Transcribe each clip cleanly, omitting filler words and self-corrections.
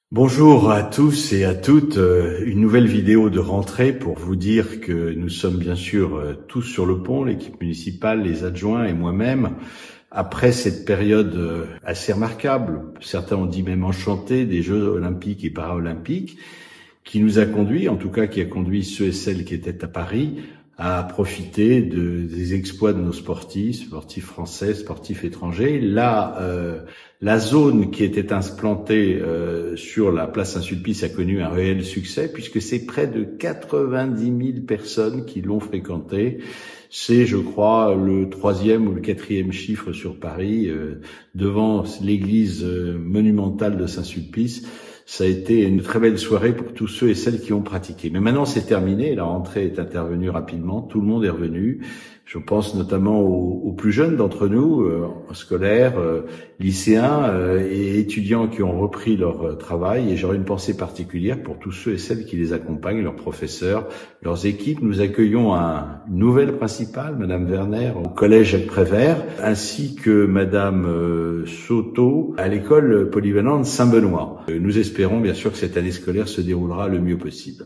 Bonjour à tous et à toutes, une nouvelle vidéo de rentrée pour vous dire que nous sommes bien sûr tous sur le pont, l'équipe municipale, les adjoints et moi-même, après cette période assez remarquable, certains ont dit même enchantée, des Jeux olympiques et paralympiques, qui nous a conduit, en tout cas qui a conduit ceux et celles qui étaient à Paris, à profiter des exploits de nos sportifs français, sportifs étrangers. Là, la zone qui était implantée sur la place Saint-Sulpice a connu un réel succès puisque c'est près de 90 000 personnes qui l'ont fréquenté. C'est, je crois, le 3e ou le 4e chiffre sur Paris, devant l'église monumentale de Saint-Sulpice. Ça a été une très belle soirée pour tous ceux et celles qui ont pratiqué. Mais maintenant, c'est terminé. La rentrée est intervenue rapidement. Tout le monde est revenu. Je pense notamment aux plus jeunes d'entre nous, scolaires, lycéens et étudiants qui ont repris leur travail. Et j'aurais une pensée particulière pour tous ceux et celles qui les accompagnent, leurs professeurs, leurs équipes. Nous accueillons une nouvelle principale, Madame Werner, au collège Jacques Prévert, ainsi que Madame Soto à l'école polyvalente Saint-Benoît. Nous espérons bien sûr que cette année scolaire se déroulera le mieux possible.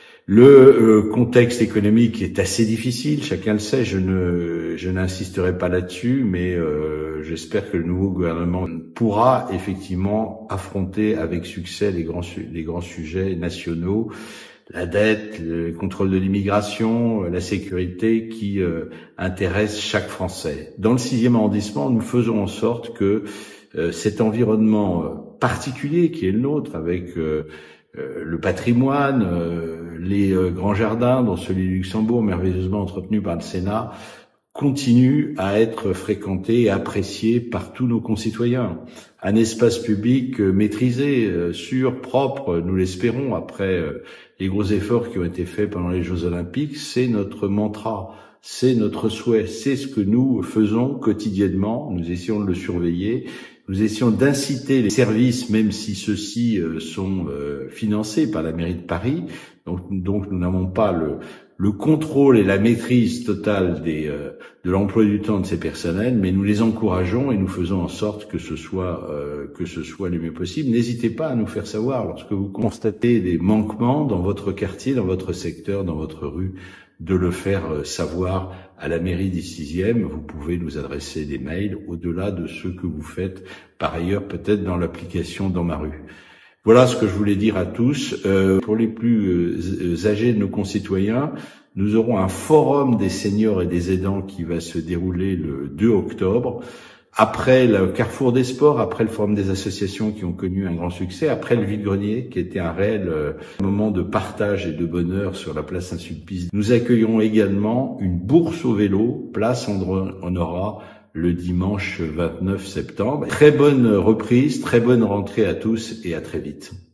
Le contexte économique est assez difficile, chacun le sait, je n'insisterai pas là-dessus, mais j'espère que le nouveau gouvernement pourra effectivement affronter avec succès les grands sujets nationaux, la dette, le contrôle de l'immigration, la sécurité qui intéressent chaque Français. Dans le 6e arrondissement, nous faisons en sorte que cet environnement particulier qui est le nôtre, avec le patrimoine, les grands jardins, dont celui du Luxembourg, merveilleusement entretenu par le Sénat, continue à être fréquenté et apprécié par tous nos concitoyens. Un espace public maîtrisé, sûr, propre, nous l'espérons, après les gros efforts qui ont été faits pendant les Jeux Olympiques, c'est notre mantra, c'est notre souhait, c'est ce que nous faisons quotidiennement, nous essayons de le surveiller. Nous essayons d'inciter les services, même si ceux-ci sont financés par la mairie de Paris. Donc nous n'avons pas le contrôle et la maîtrise totale de l'emploi du temps de ces personnels, mais nous les encourageons et nous faisons en sorte que ce soit le mieux possible. N'hésitez pas à nous faire savoir lorsque vous constatez des manquements dans votre quartier, dans votre secteur, dans votre rue, de le faire savoir à la mairie du 6e. Vous pouvez nous adresser des mails au-delà de ce que vous faites par ailleurs peut-être dans l'application Dans ma rue. Voilà ce que je voulais dire à tous. Pour les plus âgés de nos concitoyens, nous aurons un forum des seniors et des aidants qui va se dérouler le 2 octobre. Après le Carrefour des Sports, après le Forum des associations qui ont connu un grand succès, après le vide-grenier qui était un réel moment de partage et de bonheur sur la place Saint-Sulpice, nous accueillerons également une bourse au vélo, place André-Honorat, le dimanche 29 septembre. Très bonne reprise, très bonne rentrée à tous et à très vite.